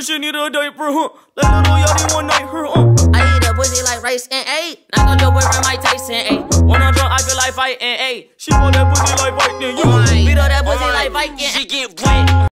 she need a diaper, huh? That little yachty one night, her, I eat a pussy like rice and egg. Knock on your wearing my Tyson, ayy. When I'm drunk, I feel like fighting, ayy. She want that pussy like fighting, you Beat up that pussy like Viking. She get wet.